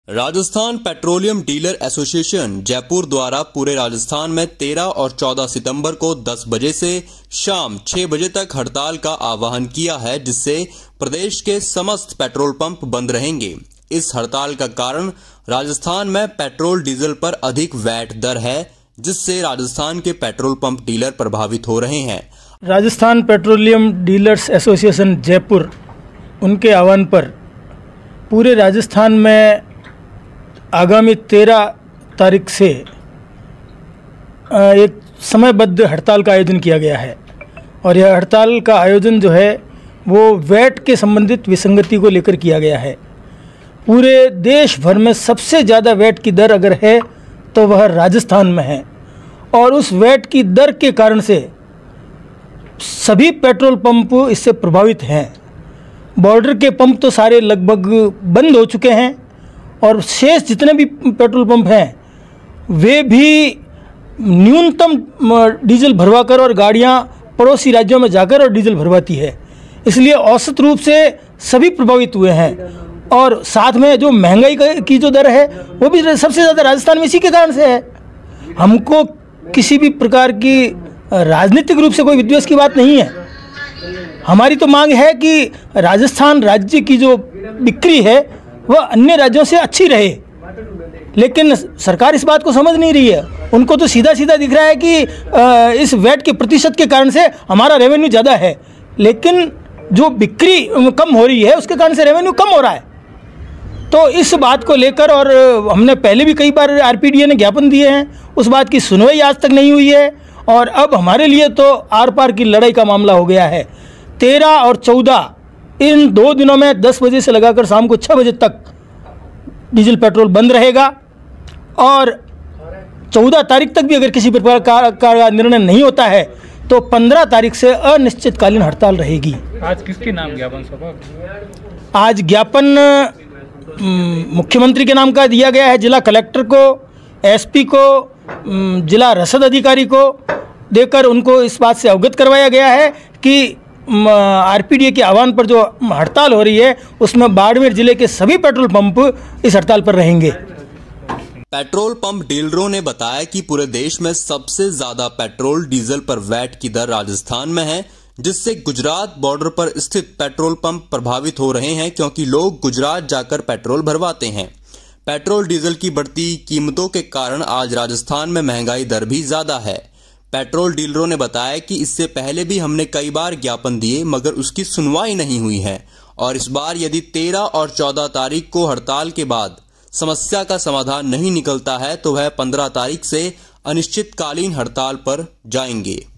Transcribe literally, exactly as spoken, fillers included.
Rajasthan petroleum dealer association Jaipur द्वारा पूरे राजस्थान में तेरह और चौदह सितंबर को दस बजे से शाम छह बजे तक हड़ताल का आह्वान किया है, जिससे प्रदेश के समस्त पेट्रोल पंप बंद रहेंगे। इस हड़ताल का कारण राजस्थान में पेट्रोल डीजल पर अधिक वैट दर है, जिससे राजस्थान के पेट्रोल पंप डीलर प्रभावित हो रहे हैं। Rajasthan petroleum dealers association Jaipur उनके आह्वान पर पूरे राजस्थान में आगामी तेरह तारीख से एक समयबद्ध हड़ताल का आयोजन किया गया है और यह हड़ताल का आयोजन जो है वो वैट के संबंधित विसंगति को लेकर किया गया है। पूरे देश भर में सबसे ज़्यादा वैट की दर अगर है तो वह राजस्थान में है और उस वैट की दर के कारण से सभी पेट्रोल पंप इससे प्रभावित हैं। बॉर्डर के पंप तो सारे लगभग बंद हो चुके हैं और शेष जितने भी पेट्रोल पंप हैं वे भी न्यूनतम डीजल भरवाकर और गाड़ियां पड़ोसी राज्यों में जाकर और डीजल भरवाती है, इसलिए औसत रूप से सभी प्रभावित हुए हैं। और साथ में जो महंगाई की जो दर है वो भी सबसे ज़्यादा राजस्थान में इसी के कारण से है। हमको किसी भी प्रकार की राजनीतिक रूप से कोई विद्वेष की बात नहीं है। हमारी तो मांग है कि राजस्थान राज्य की जो बिक्री है वह अन्य राज्यों से अच्छी रहे, लेकिन सरकार इस बात को समझ नहीं रही है। उनको तो सीधा सीधा दिख रहा है कि इस वैट के प्रतिशत के कारण से हमारा रेवेन्यू ज़्यादा है, लेकिन जो बिक्री कम हो रही है उसके कारण से रेवेन्यू कम हो रहा है। तो इस बात को लेकर और हमने पहले भी कई बार आरपीडीए ने ज्ञापन दिए हैं, उस बात की सुनवाई आज तक नहीं हुई है और अब हमारे लिए तो आर पार की लड़ाई का मामला हो गया है। तेरह और चौदह इन दो दिनों में दस बजे से लगाकर शाम को छः बजे तक डीजल पेट्रोल बंद रहेगा और चौदह तारीख तक भी अगर किसी प्रकार का, का निर्णय नहीं होता है तो पंद्रह तारीख से अनिश्चितकालीन हड़ताल रहेगी। आज किसके नाम ज्ञापन सभा? आज ज्ञापन मुख्यमंत्री के नाम का दिया गया है, जिला कलेक्टर को, एसपी को, जिला रसद अधिकारी को देकर उनको इस बात से अवगत करवाया गया है कि आरपीडीए के आह्वान पर जो हड़ताल हो रही है उसमें बाड़मेर जिले के सभी पेट्रोल पंप इस हड़ताल पर रहेंगे। पेट्रोल पंप डीलरों ने बताया कि पूरे देश में सबसे ज्यादा पेट्रोल डीजल पर वैट की दर राजस्थान में है, जिससे गुजरात बॉर्डर पर स्थित पेट्रोल पंप प्रभावित हो रहे हैं, क्योंकि लोग गुजरात जाकर पेट्रोल भरवाते हैं। पेट्रोल डीजल की बढ़ती कीमतों के कारण आज राजस्थान में महंगाई दर भी ज्यादा है। पेट्रोल डीलरों ने बताया कि इससे पहले भी हमने कई बार ज्ञापन दिए मगर उसकी सुनवाई नहीं हुई है और इस बार यदि तेरह और चौदह तारीख को हड़ताल के बाद समस्या का समाधान नहीं निकलता है तो वह पंद्रह तारीख से अनिश्चितकालीन हड़ताल पर जाएंगे।